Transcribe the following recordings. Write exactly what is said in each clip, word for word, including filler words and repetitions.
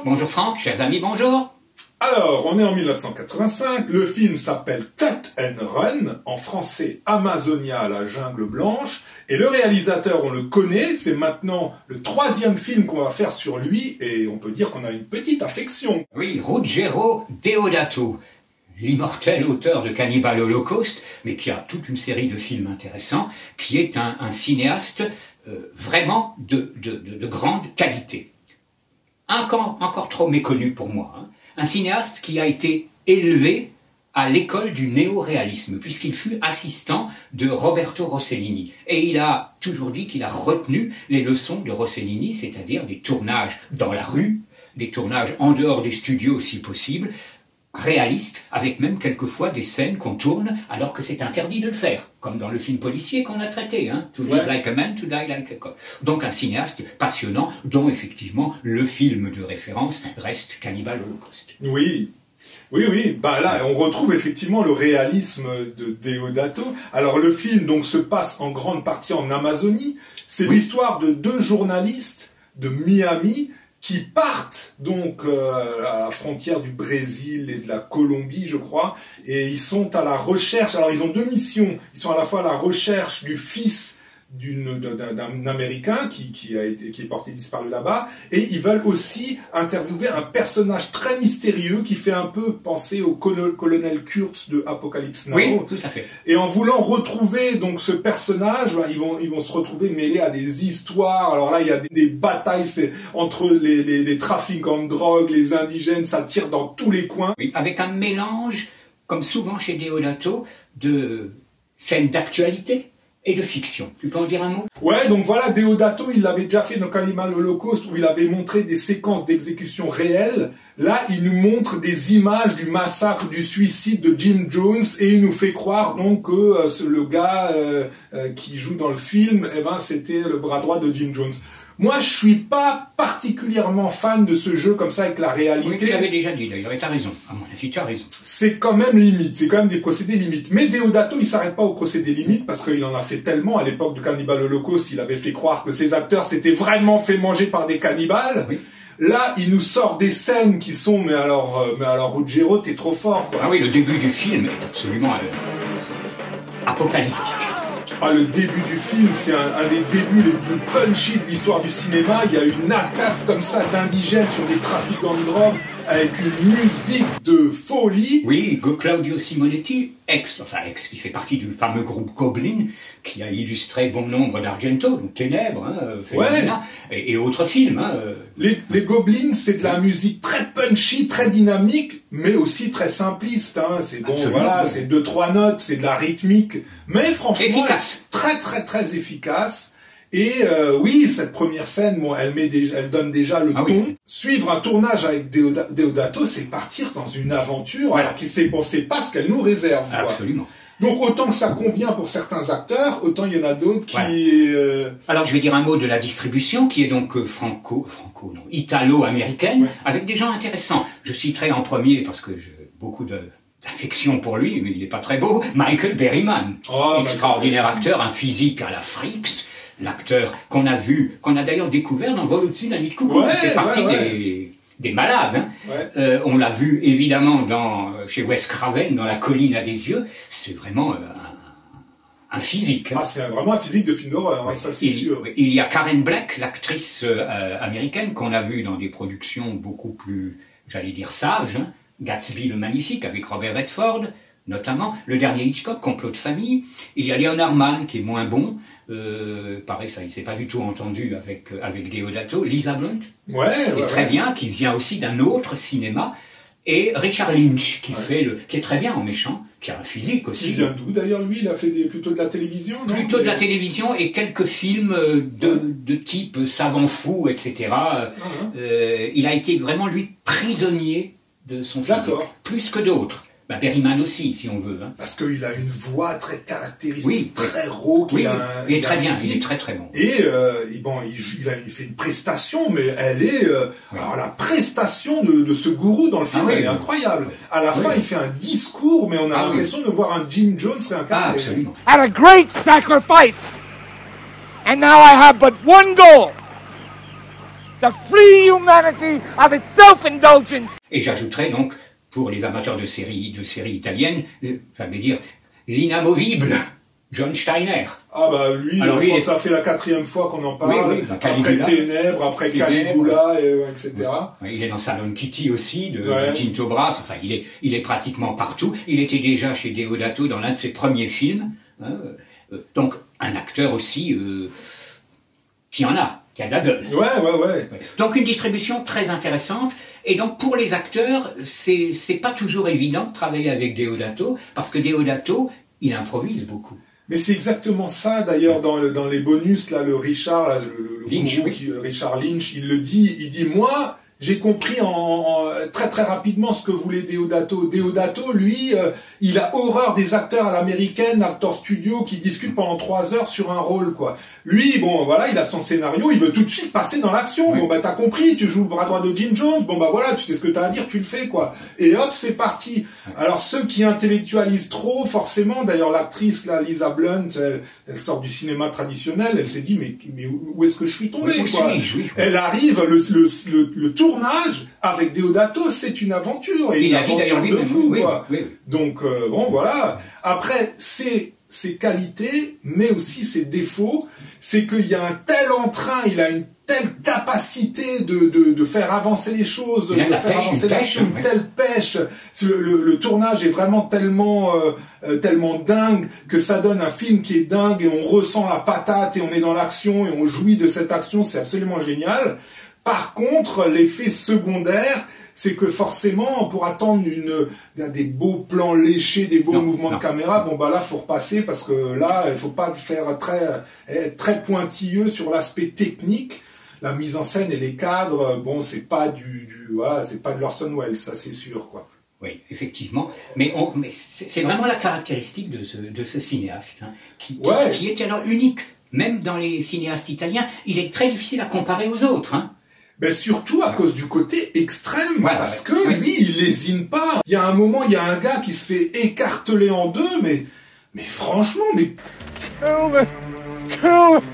Jean. Bonjour Franck, chers amis, bonjour. Alors, on est en mille neuf cent quatre-vingt-cinq, le film s'appelle Cut and Run, en français Amazonia, la jungle blanche, et le réalisateur, on le connaît, c'est maintenant le troisième film qu'on va faire sur lui, et on peut dire qu'on a une petite affection. Oui, Ruggero Deodato, l'immortel auteur de Cannibal Holocaust, mais qui a toute une série de films intéressants, qui est un, un cinéaste euh, vraiment de, de, de, de grande qualité. Encore, encore trop méconnu pour moi, hein. Un cinéaste qui a été élevé à l'école du néo-réalisme, puisqu'il fut assistant de Roberto Rossellini. Et il a toujours dit qu'il a retenu les leçons de Rossellini, c'est-à-dire des tournages dans la rue, des tournages en dehors des studios si possible, réalistes, avec même quelquefois des scènes qu'on tourne alors que c'est interdit de le faire, comme dans le film policier qu'on a traité, hein, To live like a man, to die like a cop. Donc un cinéaste passionnant, dont effectivement le film de référence reste Cannibal Holocaust. Oui, oui, oui. Bah là, on retrouve effectivement le réalisme de Deodato. Alors le film donc se passe en grande partie en Amazonie. C'est oui. l'histoire de deux journalistes de Miami qui partent donc euh, à la frontière du Brésil et de la Colombie, je crois, et ils sont à la recherche. Alors ils ont deux missions. Ils sont à la fois à la recherche du fils d'une d'un Américain qui qui a été qui est porté disparu là-bas, et ils veulent aussi interviewer un personnage très mystérieux qui fait un peu penser au colonel Kurtz de Apocalypse Now. Oui, tout à fait. Et en voulant retrouver donc ce personnage, ben, ils vont ils vont se retrouver mêlés à des histoires. Alors là, il y a des, des batailles entre les, les les trafiquants de drogue, les indigènes, ça tire dans tous les coins. Oui, avec un mélange, comme souvent chez Deodato, de scènes d'actualité et de fiction. Tu peux en dire un mot? Ouais, donc voilà, Deodato, il l'avait déjà fait dans Cannibal Holocaust, où il avait montré des séquences d'exécution réelles. Là, il nous montre des images du massacre, du suicide de Jim Jones, et il nous fait croire donc que euh, le gars euh, euh, qui joue dans le film, eh ben, c'était le bras droit de Jim Jones. Moi, je suis pas particulièrement fan de ce jeu comme ça avec la réalité. Oui, tu l'avais déjà dit d'ailleurs, et t'as raison. À mon avis, tu as raison. C'est quand même limite, c'est quand même des procédés limites. Mais Deodato, il s'arrête pas aux procédés limites parce qu'il en a fait tellement. À l'époque du Cannibal Holocaust, il avait fait croire que ses acteurs s'étaient vraiment fait manger par des cannibales. Oui. Là, il nous sort des scènes qui sont, mais alors, euh, mais alors, Ruggero, t'es trop fort, quoi. Ah oui, le début du film est absolument euh, apocalyptique. Ah, le début du film, c'est un, un des débuts les plus punchy de l'histoire du cinéma. Il y a une attaque comme ça d'indigènes sur des trafiquants de drogue avec une musique de folie. Oui, Claudio Simonetti, ex, enfin ex, il fait partie du fameux groupe Goblin, qui a illustré bon nombre d'Argento, donc Ténèbres, hein, Fémina, ouais. et, et autres films. Hein. Les, les Goblins, c'est de la musique très punchy, très dynamique, mais aussi très simpliste. Hein. C'est bon, Absolument, voilà, ouais. c'est deux trois notes, c'est de la rythmique, mais franchement, efficace. très très très efficace. Et euh, oui, cette première scène, bon, elle met déjà, elle donne déjà le ah ton. Oui. Suivre un tournage avec Deodato, c'est partir dans une aventure, voilà. alors qu'il sait, on sait pas ce qu'elle nous réserve. Absolument. Quoi. Donc autant que ça convient pour certains acteurs, autant il y en a d'autres qui. Voilà. Euh... Alors je vais dire un mot de la distribution, qui est donc euh, franco, franco, non, italo-américaine, ouais. avec des gens intéressants. Je citerai en premier parce que j'ai beaucoup de d'affection pour lui, mais il n'est pas très beau. Michael Berryman, oh, extraordinaire Michael. acteur, un physique à la Freaks. L'acteur qu'on a vu, qu'on a d'ailleurs découvert dans Vol au-dessus de la nuit de coucou, ouais, il fait partie ouais, ouais. des, des malades. Hein. Ouais. Euh, on l'a vu évidemment dans, chez Wes Craven, dans La colline à des yeux. C'est vraiment euh, un, un physique. Hein. Ah, c'est vraiment un physique de film d'horreur, ouais, ça c'est il, sûr. Il y a Karen Black, l'actrice euh, américaine, qu'on a vue dans des productions beaucoup plus, j'allais dire, sages. Hein. Gatsby le Magnifique, avec Robert Redford, notamment. Le dernier Hitchcock, Complot de famille. Il y a Leonard Mann, qui est moins bon. Euh, pareil, ça, il s'est pas du tout entendu avec avec Deodato. Lisa Blunt, ouais, qui ouais, est très ouais. bien, qui vient aussi d'un autre cinéma, et Richard Lynch, qui ouais. fait le, qui est très bien en méchant, qui a un physique aussi. Il vient d'où d'ailleurs lui? Il a fait des, plutôt de la télévision, non? Plutôt de la télévision et quelques films de ouais. de type savant fou, et cetera. Uh-huh. Euh, il a été vraiment lui prisonnier de son physique, plus que d'autres. Bah, Berryman aussi, si on veut. Hein. Parce qu'il a une voix très caractéristique, oui, très rauque. Oui, il, a oui. un, il est il très bien, physique. il est très très bon. Et euh, bon, il, il, a, il fait une prestation, mais elle est... Euh, oui. Alors la prestation de, de ce gourou dans le film, ah, oui, elle oui. est incroyable. À la oui. fin, il fait un discours, mais on a ah, l'impression oui. de voir un Jim Jones réincarné. Ah, absolument. At a great sacrifice. And now I have but one goal. the free humanity of its self-indulgence. Et j'ajouterais donc, pour les amateurs de séries, de séries italiennes, euh, ça veut dire l'inamovible John Steiner. Ah bah lui, Alors, je lui, crois est... que ça fait la quatrième fois qu'on en parle. Oui, oui, bah, après Ténèbres, après Caligula, et, et cetera. Oui, il est dans Salon Kitty aussi, de, ouais. de Tinto Brass. Enfin, il est, il est pratiquement partout. Il était déjà chez Deodato dans l'un de ses premiers films. Hein, euh, donc, un acteur aussi euh, qui en a, qui a de la gueule. Ouais, ouais, ouais. Donc, une distribution très intéressante. Et donc, pour les acteurs, c'est, c'est pas toujours évident de travailler avec Deodato, parce que Deodato, il improvise beaucoup. Mais c'est exactement ça, d'ailleurs, dans, le, dans les bonus, là, le Richard, là, le, le Lynch, oui. qui, Richard Lynch, il le dit, il dit, moi, j'ai compris en, en, très très rapidement ce que voulait Deodato. Deodato, lui, euh, il a horreur des acteurs à l'américaine, acteurs studio, qui discutent pendant trois heures sur un rôle, quoi. Lui, bon, voilà, il a son scénario, il veut tout de suite passer dans l'action. Oui. Bon, bah, t'as compris, tu joues le bras droit de Jim Jones, bon, bah, voilà, tu sais ce que t'as à dire, tu le fais, quoi. Et hop, c'est parti. Alors, ceux qui intellectualisent trop, forcément, d'ailleurs, l'actrice, là, Lisa Blunt, elle, elle sort du cinéma traditionnel, elle s'est dit, mais, mais où est-ce que je suis tombé, oui, quoi? Oui, oui, oui. Elle arrive, le, le, le, le tournage avec Deodato, c'est une aventure, et il une aventure de fou, oui, quoi. Oui, oui. Donc, euh, bon, voilà. Après, c'est, ses qualités, mais aussi ses défauts, c'est qu'il y a un tel entrain, il a une telle capacité de, de, de faire avancer les choses, de faire pêche, avancer l'action, une, une telle pêche. Le, le, le tournage est vraiment tellement, euh, tellement dingue que ça donne un film qui est dingue et on ressent la patate et on est dans l'action et on jouit de cette action, c'est absolument génial. Par contre, l'effet secondaire, c'est que forcément, pour attendre une, des beaux plans léchés, des beaux non, mouvements non. de caméra, bon bah là, faut repasser parce que là, il faut pas faire très, très pointilleux sur l'aspect technique. La mise en scène et les cadres, bon, c'est pas du, du voilà, c'est pas de l'Orson Welles, ça c'est sûr, quoi. Oui, effectivement. Mais, on, mais c'est vraiment la caractéristique de ce, de ce cinéaste, hein, qui, qui, ouais. qui est alors unique. Même dans les cinéastes italiens, il est très difficile à comparer aux autres, hein. Ben surtout à cause du côté extrême, voilà, parce ouais. que oui. lui, il lésine pas. Il y a un moment, il y a un gars qui se fait écarteler en deux, mais, mais franchement, mais... Kill me. Kill me.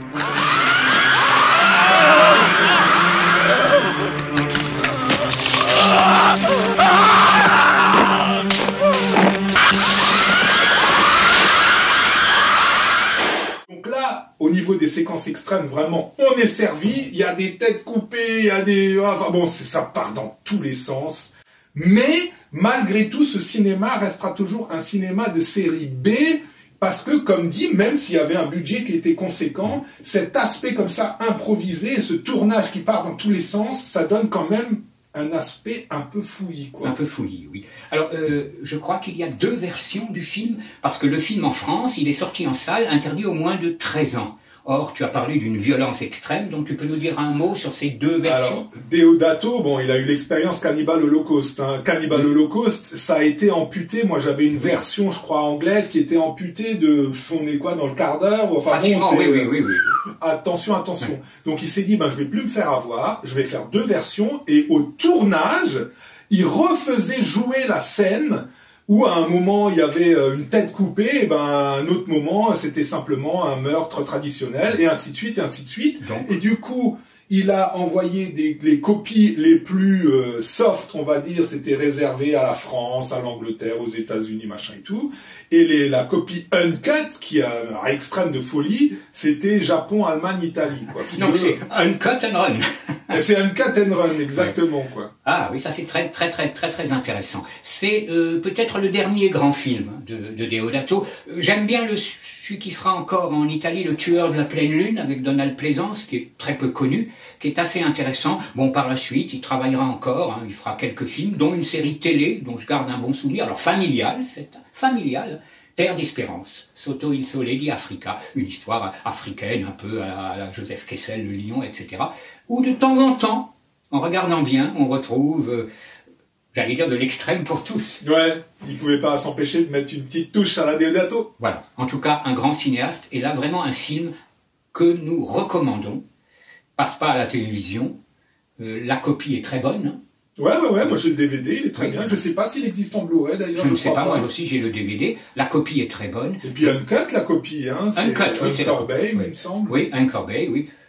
Donc là, au niveau des séquences extrêmes, vraiment, on est servi. Il y a des têtes coupées, il y a des... Enfin bon, ça part dans tous les sens. Mais, malgré tout, ce cinéma restera toujours un cinéma de série B, parce que, comme dit, même s'il y avait un budget qui était conséquent, cet aspect comme ça improvisé, ce tournage qui part dans tous les sens, ça donne quand même un aspect un peu fouillis, quoi. Un peu fouillis, oui. Alors, euh, je crois qu'il y a deux versions du film, parce que le film en France, il est sorti en salle, interdit au moins de treize ans. Or, tu as parlé d'une violence extrême, donc tu peux nous dire un mot sur ces deux versions? Alors, Deodato, bon, il a eu l'expérience Cannibal Holocaust. Hein. Cannibal oui. Holocaust, ça a été amputé. Moi, j'avais une version, je crois, anglaise, qui était amputée de, on est quoi, dans le quart d'heure? Enfin, Facilement, bon, oui, oui, oui, oui. Attention, attention. Oui. Donc, il s'est dit, ben, je vais plus me faire avoir, je vais faire deux versions, et au tournage, il refaisait jouer la scène où à un moment il y avait une tête coupée, et ben à un autre moment c'était simplement un meurtre traditionnel, et ainsi de suite, et ainsi de suite. Donc. Et du coup, il a envoyé des, les copies les plus euh, soft, on va dire, c'était réservé à la France, à l'Angleterre, aux États-Unis, machin et tout. Et les, la copie uncut, qui a un extrême de folie, c'était Japon, Allemagne, Italie, quoi. Donc c'est uncut and run. C'est uncut and run, exactement, ouais. quoi. Ah oui, ça c'est très très très très très intéressant. C'est euh, peut-être le dernier grand film de, de Deodato. J'aime bien le celui qui fera encore en Italie Le Tueur de la pleine lune avec Donald Pleasence, qui est très peu connu, qui est assez intéressant. Bon, par la suite, il travaillera encore, hein, il fera quelques films, dont une série télé dont je garde un bon souvenir, alors familiale, c'est familiale. Terre d'espérance, Sotto il Sole di Africa, une histoire africaine un peu à la, à la Joseph Kessel, Le Lion, et cetera. Où de temps en temps, en regardant bien, on retrouve, euh, j'allais dire, de l'extrême pour tous. Ouais, il pouvait pas s'empêcher de mettre une petite touche à la Deodato. Voilà, en tout cas, un grand cinéaste, et là vraiment un film que nous recommandons. Passe pas à la télévision, euh, la copie est très bonne. Ouais, ouais, ouais, moi j'ai le D V D, il est très oui. bien. Je sais pas s'il existe en Blu-ray d'ailleurs. Je ne sais pas, pas, moi aussi j'ai le D V D. La copie est très bonne. Et puis Uncut, la copie, hein. Uncut, oui, c'est Anchor Bay, oui. il me semble. Oui, Anchor Bay, oui.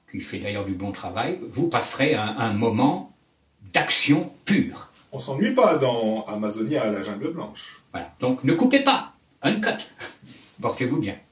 qui fait d'ailleurs du bon travail, vous passerez un, un moment d'action pure. On s'ennuie pas dans Amazonia à la jungle blanche. Voilà. Donc ne coupez pas. Uncut. Portez-vous bien.